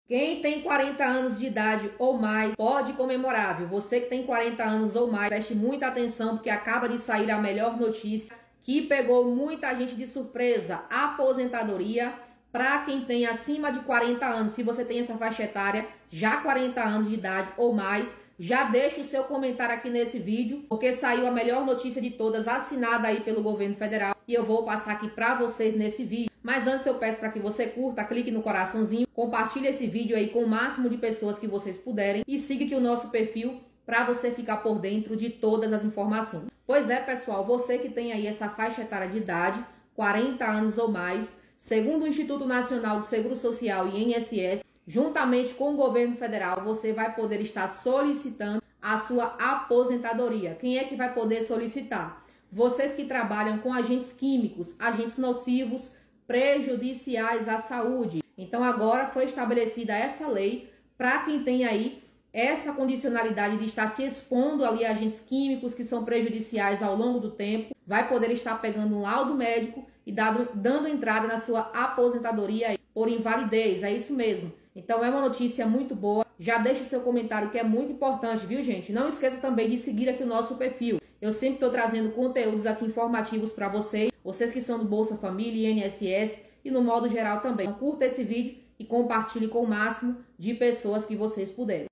Quem tem 40 anos de idade ou mais pode comemorar, viu? Você que tem 40 anos ou mais, preste muita atenção porque acaba de sair a melhor notícia que pegou muita gente de surpresa. Aposentadoria para quem tem acima de 40 anos. Se você tem essa faixa etária, já 40 anos de idade ou mais, já deixa o seu comentário aqui nesse vídeo, porque saiu a melhor notícia de todas, assinada aí pelo governo federal, e eu vou passar aqui para vocês nesse vídeo. Mas antes eu peço para que você curta, clique no coraçãozinho, compartilhe esse vídeo aí com o máximo de pessoas que vocês puderem e siga aqui o nosso perfil para você ficar por dentro de todas as informações. Pois é, pessoal, você que tem aí essa faixa etária de idade, 40 anos ou mais, segundo o Instituto Nacional do Seguro Social e INSS, juntamente com o governo federal, você vai poder estar solicitando a sua aposentadoria. Quem é que vai poder solicitar? Vocês que trabalham com agentes químicos, agentes nocivos, prejudiciais à saúde. Então agora foi estabelecida essa lei para quem tem aí essa condicionalidade de estar se expondo ali a agentes químicos que são prejudiciais ao longo do tempo, vai poder estar pegando um laudo médico e dando entrada na sua aposentadoria por invalidez. É isso mesmo. Então é uma notícia muito boa. Já deixa o seu comentário que é muito importante, viu, gente? Não esqueça também de seguir aqui o nosso perfil. Eu sempre estou trazendo conteúdos aqui informativos para vocês que são do Bolsa Família, INSS e no modo geral também. Então, curta esse vídeo e compartilhe com o máximo de pessoas que vocês puderem.